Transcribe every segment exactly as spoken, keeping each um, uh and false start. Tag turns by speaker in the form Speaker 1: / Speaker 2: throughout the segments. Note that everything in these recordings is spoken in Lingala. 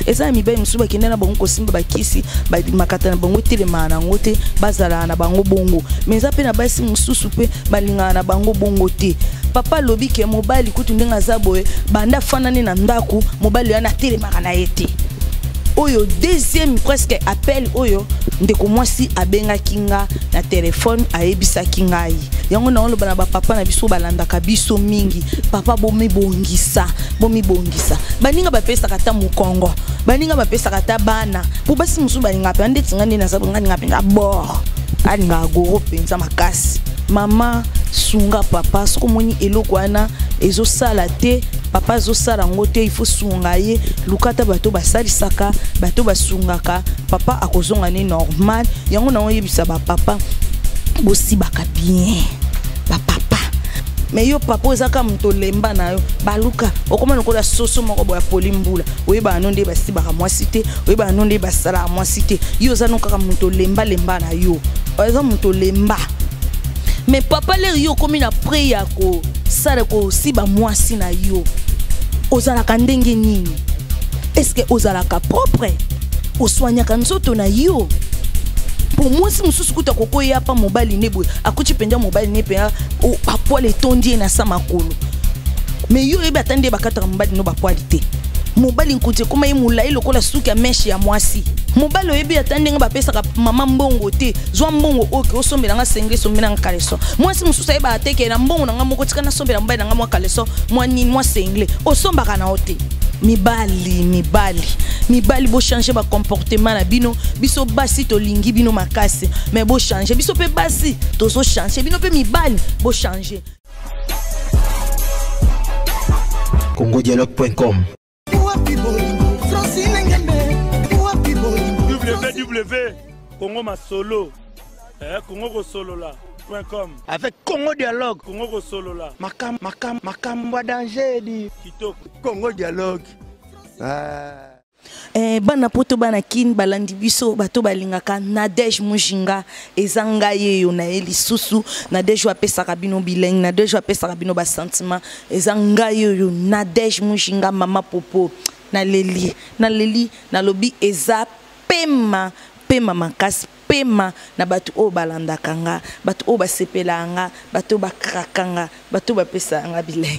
Speaker 1: eza mibali musu bakende na bango kosimba bakisi ba makata na bango telema na ngote bazala na bango bongo mais eza pe na basi mususu pe balinga na bango bongo te papa lobi ke mobali kutu ndenga zaboye banda fanane na ndaku mobali yana telema na ete oyo deuxième presque appel oyo ndeko mwasi abenga kinga na téléphone ayebisa kingai yango na olo bana ba papa na biso balanda ka biso mingi papa bomi bongisa bomi bongisa baninga bapesa kata mukongo baninga bapesa kata bana po basi musu baninga pe ndeti ngani na sabu ngani ngapenga bor ali nga goro penza makasi mama sunga papa soko moni eloko wana ezo sala te papa zo sala ngote il faut sunga ye lukata bato basalisaka bato basungaka papa akozonga ne normal yango na oyebisa ba papa bosi baka bien ba papa mais yo papa ozaka mto lemba na yo baluka okoma nokola soso moko boya polimbula oyeba anonde basi baka mwasi te oyeba anonde basala mwasi te yo za nokaka mto lemba lemba na yo oza mto lemba mais papa le yo komi na priya ko sala ko siba mwasi na yo ozalaka ndenge nini est-ce que ozalaka propre oswanyaka nzoto na yo pour moi si mususu kuta koko ya pa mobali nebo akuti penja mobali ne pe o apoile tondi na sama kolo mais yo ebe atande bakata mobali no bapoile te mobali nkuti koma ye mulai lokola suki ya meshi ya mwasi mobali oyebi atande nga bapesa ka mama mbongo te zwa mbongo oke osombela nga sengle sombela nga kaleso mwasi mususu eba ateke na mbongo na nga moko tika na sombela mobali na nga mwa kaleso mwa nini mwa sengle osombaka na ote mibali mibali mibali bo changer ba comportement na bino biso basi to lingi bino makasi mais bo changer biso pe basi to so changer bino pe mibali bo changer
Speaker 2: congo dialogue point com
Speaker 3: www Congo Masolo eh Congo Solo là point com
Speaker 2: avec Congo Dialogue
Speaker 3: Congo Solo là
Speaker 2: makam makam makam wa danger di
Speaker 3: kitoko
Speaker 2: Congo Dialogue ah
Speaker 1: eh bana poto bana kin balandi biso bato balingaka Nadège Mujinga ezanga yeyo na eli susu Nadège apesaka bino bileng Nadège apesaka bino ba sentiment ezanga yeyo Nadège Mujinga mama popo na leli na leli na lobi eza pema pema makasi pema na batu o balandaka nga batu o basepelanga batu bakrakanga batu bapesanga bileng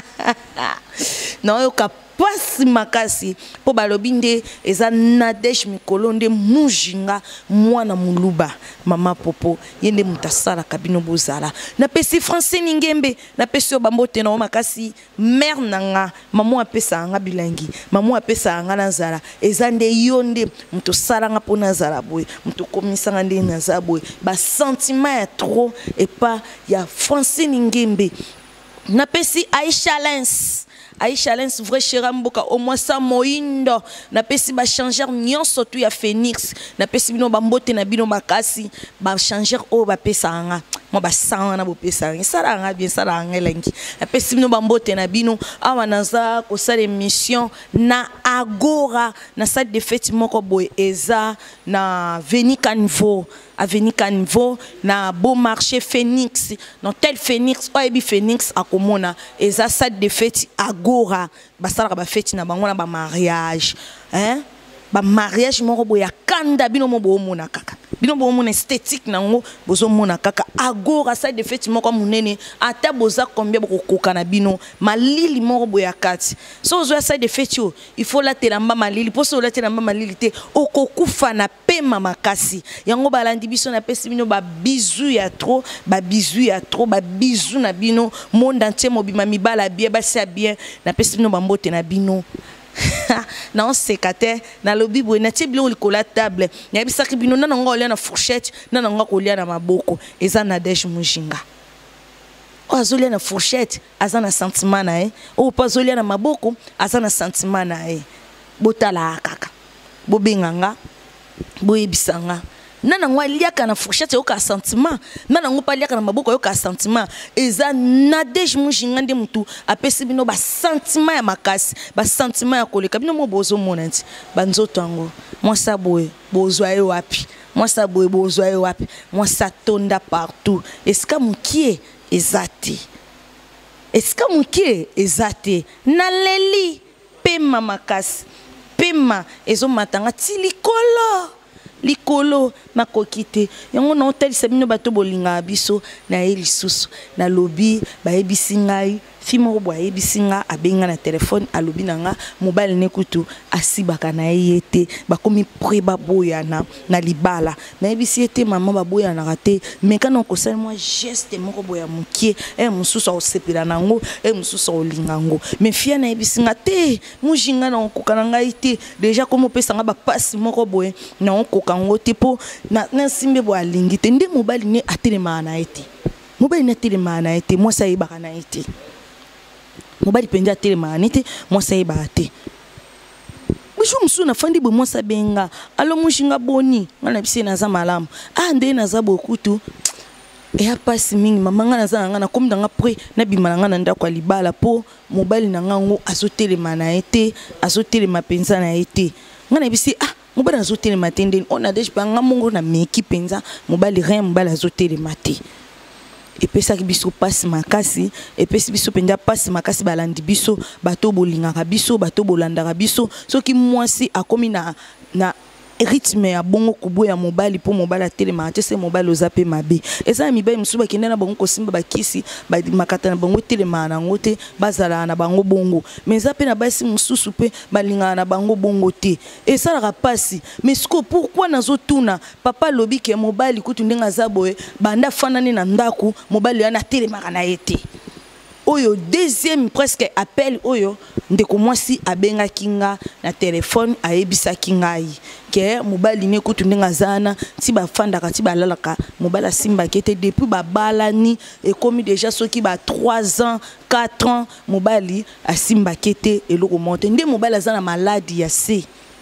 Speaker 1: na yo ka pasi makasi po balobi nde eza Nadège mikolo nde Mujinga mwana muluba mama popo yende mutasala kabino bozala na pesi français ningembe na pesi bambote na makasi mère nanga mamu apesa nga bilangi mamu apesa nga nazala eza nde yonde mutosala nga pona zala boy mutokomisa nga nde nazala boy ba sentiment ya trop et pas ya français ningembe na pesi Aisha Lens Aisha Lens vrai chéra mboka au moins ça moindo na pesi ba changer nyonso tu ya Phoenix na pesi bino bambote na bino makasi ba changer o ba pesa nga mo ba sang na bo pesa nga sala nga bien sala nga lengi na pesi bino bambote na bino awa naza ko sala mission na Agora na salle de fête moko boy eza na Veni Canvo Avenue Canvo na Beau Marché Phoenix dans tel Phoenix oyebi Phoenix akomona eza salle de fête Agora basala ba fête na bango na ba mariage hein ba mariage moko boya kanda bino mo bo mona kaka bino bo mona esthétique nango bozo mona kaka Agora salle de fête moko munene ata boza combien boko koka na bino malili moko boya kati so zo salle de fête yo il faut la telamba malili poso la telamba malili te okokufa na pema makasi yango balandi biso na pesi bino ba bisou ya trop ba bisou ya trop ba bisou na bino monde entier mobima mibala bien ba sia bien na pesi bino bambote na bino na on sekate na lobi boy na tiblo likola table na bisaki bino na ngo lia na fourchette na ngo ko lia na maboko eza Nadège Mujinga o azolia na fourchette azana sentiment na eh o pa azolia na maboko azana sentiment na eh botala kaka bobenganga boyebisanga nana ngwa liaka na fourchette yo ka sentiment nana ngo pa liaka na maboko yo ka sentiment eza Nadège Mujinga nde mutu apesi bino ba sentiment ya makasi ba sentiment ya koleka bino mo bozo monanti banzoto ngo mwasa boye bozwa yo wapi mwasa boye bozwa yo wapi mwasa tonda partout eska mukie ezati eska mukie ezati na leli pema makasi pema ezo matanga ti likolo likolo na kokite yango na otalisa bino bato bolinga biso na ye lisusu na lobi bayebisi ngai fi moko boye ayebisi nga abenga na telefone alobi na nga mobali ne kutu asibaka na ye te bakomi pre baboyana na libala nayebisi ye te mama baboyanaka te me kana okosala mwa geste moko boye ya mokie e mosusu akosepela nango e mosusu akolinga ngo me fia nayebisi nga te mujinga na okoka na ngai te deja komi opesa nga bapasi moko boye na okoka ngo te mpo na nsimbe boye alingi te nde mobali ne atelemaka na ye te mobali ne atelemaka na ye te mwasi ayebaka na ye te mobali penja atelemaka na ye te mwasi ayebaka te biso mosusu nafandi boye mwasi abenga alo mujinga boni nga na biso ye naza malamu ah nde naza bokutu eya pasi mingi mama nga naza na nga nakomi na nga pre nabima na nga na ndako ya libala mpo mobali na nga ngo azotelema na ye te azotelema mpenza na ye te nga na bisi ah mobali azotelema te ndeni o na deje mpe nga mongo na meki mpenza mobali rien mobali azotelema te epesaki biso pasi makasi epesi biso mpenza pasi makasi balandi biso bato bolingaka biso bato bolandaka biso soki mwasi akomi na na rythme ya bongo kuboya mobali po mobali atelema te se mobali oza pe mabe eza mibali musu bakende na bongo kosimba bakisi ba makata na bongo telema na ngote bazala na bango bongo mais eza pe na basi mususu pe balinga na bango bongo te eza la pasi mais siko pourquoi nazotuna papa lobi ke mobali kutu ndenga zaboye banda fanani na ndaku mobali yana telema na yete oyo deuxième presque appel oyo ndeko mwasi abenga kinga na telefone ayebisa kingai ke mobali ne kutu ndenga zana ti bafandaka ti balalaka mobali simba kete depuis babalani ekomi déjà soki ba trois ans quatre ans mobali asimba kete eloko monte nde mobali azana maladie ya se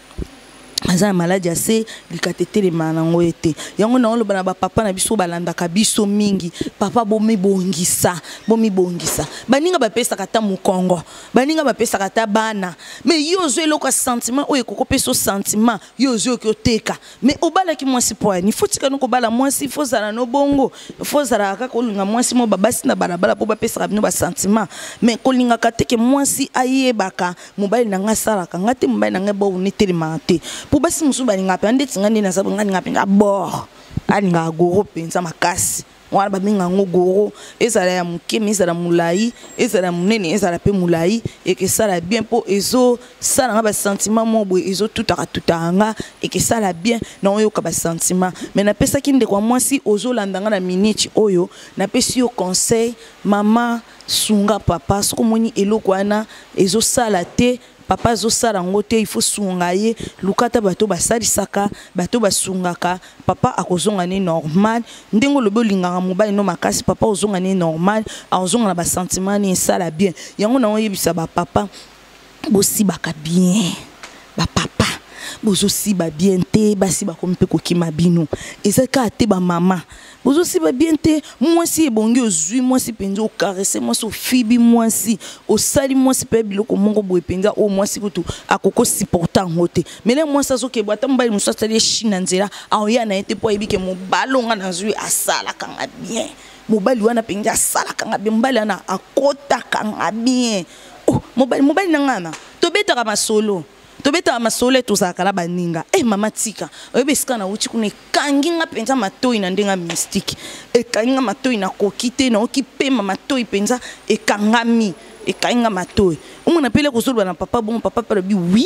Speaker 1: azana maladie ya se likatete manango ete yango na oloba na ba papa na biso balandaka biso mingi papa bomi bongisa bomi bongisa baninga bapesa kata mukongo baninga bapesa kata bana mais yozo eloko sentiment oyo kokopeso sentiment yozo kyoteka mais obala ki mwasi poani fotika no kobala mwasi fozala no bongo fozala kaka kolinga mwasi mo babasi na balabala po bapesa bino ba sentiment mais kolinga kateke mwasi ayebaka mobali na ngasala kangate mobali na ngebo uniteli mate po basi musu balinga pe ande tinga ndina sabu ngani ngapi ngabo alinga goro penza makasi wana babinga ngo goro ezala ya mukemi ezala mulai ezala munene ezala pe mulai eke sala bien po ezo sala nga ba sentiment mobo ezo tutaka tutanga eke sala bien na oyo ka ba sentiment mais na pesa kinde kwa mwasi ozo landanga na minute oyo na pesi yo conseil mama sunga papa soko moni eloko wana ezo sala te papa zo sala ngote il faut sungaye lukata bato basalisaka bato basungaka papa akozonga ne normal ndengo lobo linganga mobali no makasi papa ozonga ne normal azonga na ba sentiment ni sala bien yango na oyebisa ba papa bosi baka bien ba papa bozo si ba bien te basi ba kompe kokima bino ezaka te ba mama bozo si ba bien te mwasi ebongi ozui mwasi penza o caresser mwasi o fibi mwasi o sali mwasi pe biloko mongo boye penza o mwasi kutu akoko supportant ngote mele mwasi azoke bwata mbali musa sali china nzela aoya na ete po ebike mobalonga na zui asala kanga bien mobali wana penza asala kanga bien mbali ana akota kanga bien oh mobali mobali nangana to betaka masolo tobeta masole tozaka la baninga eh mama tika oyebeska na uchi kuna kanginga penza matoi na ndenga mystique e kanginga matoi na kokite na okipema matoi penza e kangami e kanginga matoi umuna pele kozolwa na papa bon papa pele bi oui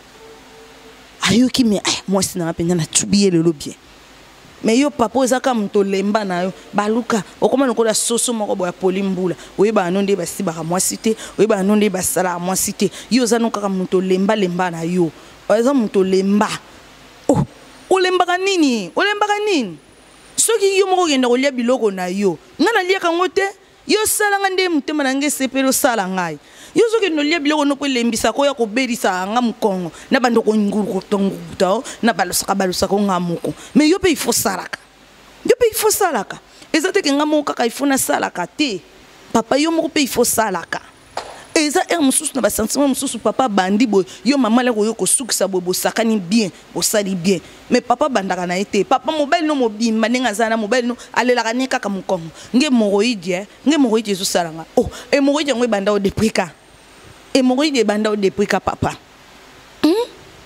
Speaker 1: ayoki me eh moi sina penza na tubiye lelo bien mais yo papa ezaka mto lemba na yo baluka okoma nokola soso moko boya polimbula oyeba anonde basi baka mwasi te oyeba anonde basala mwasi te yo za nokaka mto lemba lemba na yo oza mto lemba oh olembaka nini olembaka nini soki yo moko genda kolia biloko na yo ngana lia kango te yo sala ngande mutema na ngesepelo sala ngai yo soki no lia biloko no ko lembisa ko ya ko berisa nga mukongo na bando ko nguru ko tongu tao na balosaka balosaka nga muko mais yo pe il faut salaka yo pe il faut salaka ezate ke nga muko kaka il faut na salaka te papa yo moko pe il faut salaka eza er mususu na ba sentiment mususu papa bandi boy yo mama le ko yo ko sukisa boy bosakani bien bosali bien mais papa bandaka na ete papa mobile no mobimba ninga zana mobile no alela kane kaka mukongo nge moroidi nge moroidi zo salanga oh e moroidi ngwe banda o deprika et mourir de banda au depuis ka papa hmm?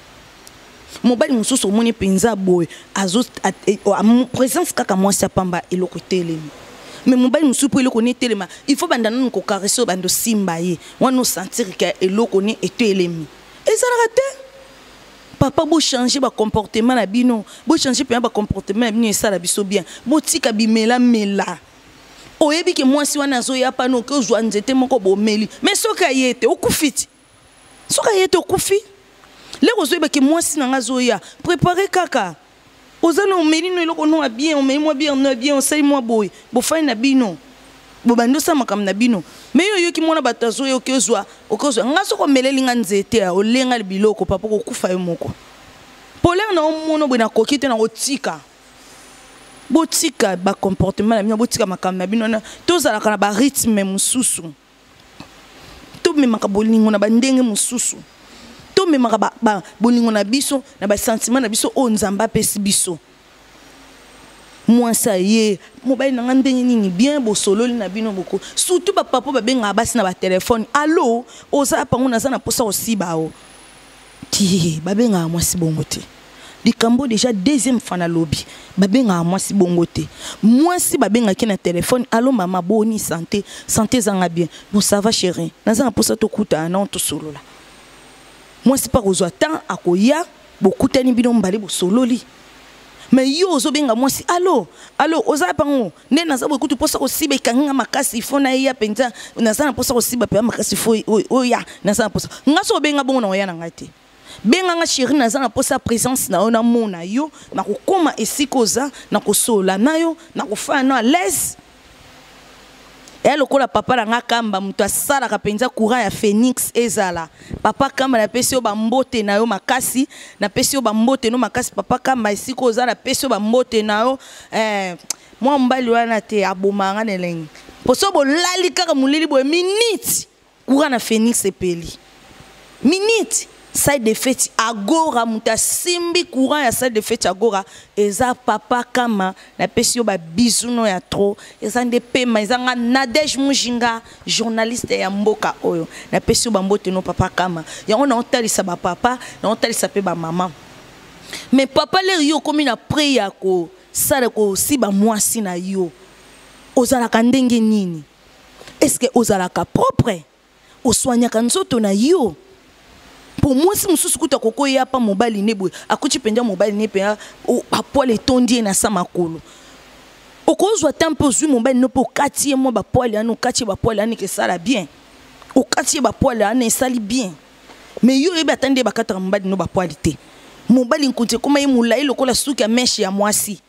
Speaker 1: mobali mususu omoni penza boy azo présence kaka mwasi apamba eloko telemi mais mobali mususu po eloko ne telema il faut banda nanu ko caresser bando simba ye wana sentir que eloko ne etelemi ezalaka te papa bo changer ba comportement na bino bo changer pe ba comportement na bino esala biso bien bo tika bimela mela oyebi ke mwasi wana zo ya pano ke ozwa nzete moko bomeli mais soka yete okufiti soka yete okufi le ozoyeba ke mwasi nanga zo ya préparer kaka ozana omeli no eloko no bien omeli moi bien no bien osali moi boy bo fai na bino bo bando sama kam na bino mais yo yo ki mona batazo yo ke ozwa okozwa nga soko meleli nga nzete ya olenga biloko papa ko kufa yo moko polaire na omono bwe na kokite na otika botika ba comportement na bino botika makambo na bino na tozala kana ba rythme mususu to memaka bolingo na bandenge mususu to memaka ba, ba bolingo na biso na ba sentiment na biso o nzamba pesi biso moi ça y mobile na ndenge nini bien bo sololi na bino boko surtout ba papa ba benga basi na ba téléphone allo oza pango na za na posa osiba o ti ba benga moi si bongo te likambo déjà deuxième fois na lobby babenga moi si bongo te moi si babenga ki na téléphone allo mama boni santé santé zanga bien bon ça va chérie naza na posa to kuta na to solola moi si pas ozwa temps akoya bokutani bino mbali bo sololi mais yo ozo benga moi si allo allo oza pango ne naza bo kutu posa ko siba kanga makasi fona ya penza naza na posa ko siba pe makasi fo oya naza na posa ngaso benga bongo na oya na ngati benga nga chérie naza na posa présence na ona mona yo na kokoma esikoza na kosola nayo na kofa na l'aise et lokola papa na nga kamba muto asala ka penza courant ya Phoenix ezala papa kamba na pesi yo bambote na yo makasi na pesi yo bambote no makasi papa kamba esikoza na pesi yo bambote na yo eh moi mbali wana te abomanga neleng poso bo lali kaka mulili bo minute courant na Phoenix epeli minute salle de fête agora muta simbi courant ya salle de fête agora eza papa kama na pesio ba bisuno ya trop eza ndepe ma eza nga Nadège Mujinga journaliste ya mboka oyo na pesio ba mbote no papa kama ya on ontalisa ba papa na ontalisa pe ba maman mais papa le yo komi na priya ko sala ko si ba mwasi na yo ozala ka ndenge nini est-ce que ozala ka propre oswanya ka nzoto na yo pour moi si mususu kuta koko ya pa mobali nebwe akuti penja mobali ne pe o apoile tondi na sa makolo okozwa tempo zui mobali no po katie mo ba poile anu katie ba poile anu ke sala bien o katie ba poile anu sali bien mais yo ebe atande ba katra mobali no ba poile te mobali nkunte koma yimula ilokola suki ya meshi ya mwasi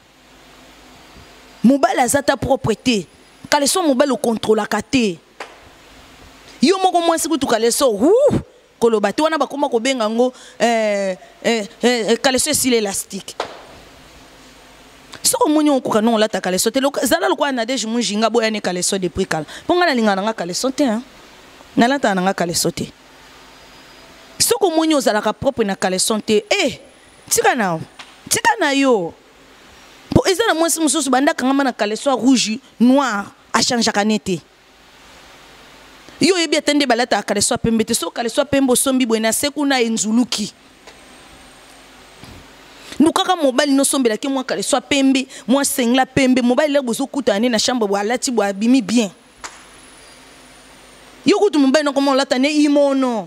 Speaker 1: mobali azata propreté kale so mobali o contrôle akate yo moko mwasi kutu kale so ouh koloba te wana bakoma ko benga ngo eh eh eh kaleso sile élastique soko monyo ko non lata kaleso te zala lokwa Nadège Mujinga boya ne kaleso de prix kala ponga na linga nga kaleso te hein na lata na nga kaleso te soko monyo zala ka propre na kaleso te eh tika na tika na yo po ezana mwasi mususu banda kanga na kaleso rouge noir a changer kanete yo yebi atende balata kaleso pembe te so kaleso pembo sombi bwena sekuna enzuluki nukaka mobali no sombela ke mwa kaleso pembe mwa sengla pembe mobali le bozo kutane na chambre bwa lati bwa bimi bien yo kutu mobali no comment lata ne imono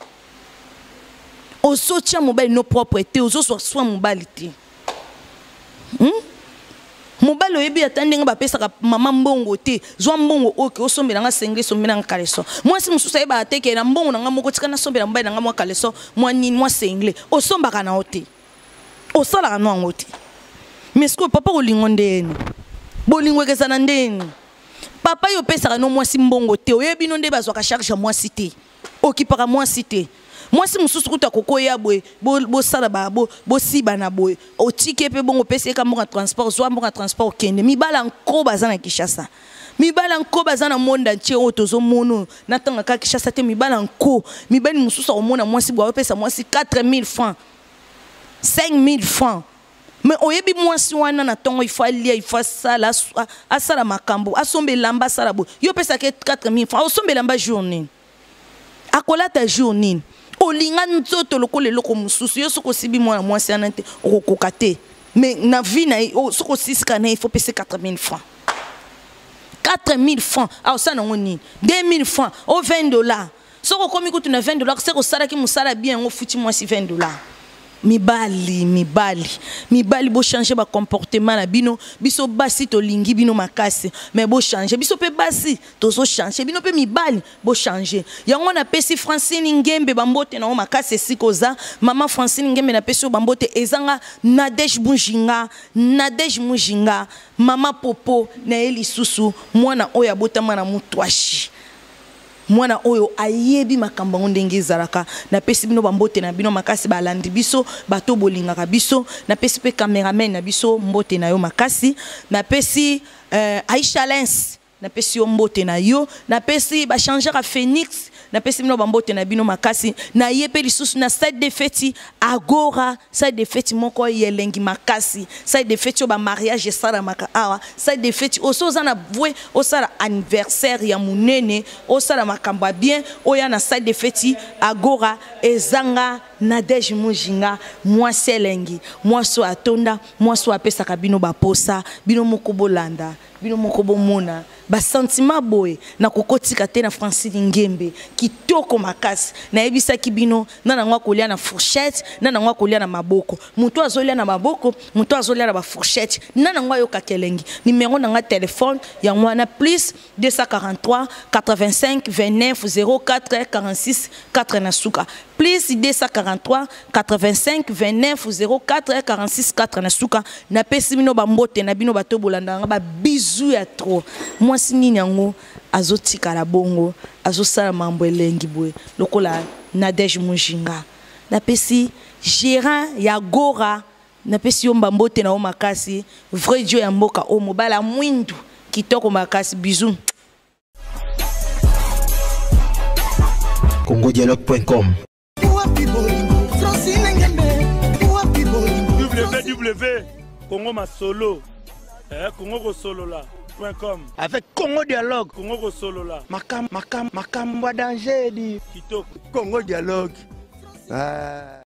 Speaker 1: oso tia mobali no propreté ozo so so mobali te hmm? mobali oyebi atande nga bapesa ka mama mbongo te zwa mbongo oke osombela nga sengle sombela nga kaleso mwasi mususu ayeba ateke na mbongo nga moko tika na sombela mobali nga mwa kaleso mwa nini mwa sengle osombaka na ote osala no ngo te mais ko papa olingo ndeni bolingo kezana ndeni papa yo pesa no mwasi mbongo te oyebi no nde bazwa ka charge mwasi te okipaka mwasi te mwasi mususu kuta kokoya boy bo sala ba bo bo siba na boy otike pe bongo pesa ka mboka transport zwa mboka transport kende mibala nko bazana Kishasa mibala nko bazana monda ntie otozo mono natanga ka Kishasa te mibala nko mibali mususu omona mwasi bwa pesa mwasi quatre mille francs cinq mille francs mais oyebi mwasi wana na tongo ifa lia ifa sala asala makambo asombe lamba sala bo yo pesa ke quatre mille francs osombe lamba journée akola ta journée olinga nzoto lokola eloko mosusu yo soko sibi mwana mwasi ana te okokoka te mais na vie na soko sisika na il faut payer quatre mille francs quatre mille francs ah ça non nini deux mille francs au vingt dollars soko komi kutu na vingt dollars c'est ko sala ki musala bien ngo futi mwasi vingt dollars mibali mibali mibali bo changer ba comportement na bino biso basi to lingi bino makasi mais bo changer biso pe basi to so changer bino pe mibali bo changer yango na pesi Francine Ngembe bambote na o makasi sikoza mama Francine Ngembe na pesi bambote ezanga Nadège Mujinga Nadège Mujinga mama Popo na eli susu mwana oya botama na mutwashi mwana oyo ayebi makambo ndenge ezalaka na pesi bino bambote na bino makasi balandi biso bato bolingaka biso na pesi pe cameraman na biso mbote na yo makasi na pesi euh, Aisha Lens na pesi yo mbote na yo na pesi ba changer a Phoenix na pesi bino bambote na bino makasi na yepe lisusu na side de feti agora side de feti moko yelengi makasi side de feti ba mariage sala maka awa side de feti osoza na vwe osala anniversaire ya munene osala makamba bien oya na side de feti agora ezanga Nadège Mujinga mwasi elengi mwasi atonda mwasi apesaka bino baposa bino moko bolanda bino moko bomona ba sentiment boye na kokotika te na Francine Ngembe kitoko makasi na yebisa kibino na nangwa kolia na fourchette na nangwa kolia na maboko muto azolia na maboko muto azolia na ba fourchette na nangwa yoka kelengi numéro nanga téléphone ya mwana plus deux cent quarante-trois quatre-vingt-cinq vingt-neuf zéro quatre quarante-six quatre na suka plus deux cent quarante-trois quatre-vingt-cinq vingt-neuf zéro quatre quarante-six quatre na suka na pesi bino bambote na bino bato bolanda ba bisou ya trop mwasi nini yango azotika la bongo azosala mambo elengi boye lokola Nadège Mujinga na pesi gérant ya Gora na pesi yo mbambote na o makasi vrai Dieu ya mboka o mobala mwindu kitoko makasi bisou
Speaker 2: congo dialogue point com
Speaker 3: www Congo Masolo eh Congo Solo là
Speaker 2: avec Congo Dialogue
Speaker 3: Congo Solo là
Speaker 2: makam makam makam wa danger di
Speaker 3: kitoko
Speaker 2: Congo Dialogue ah.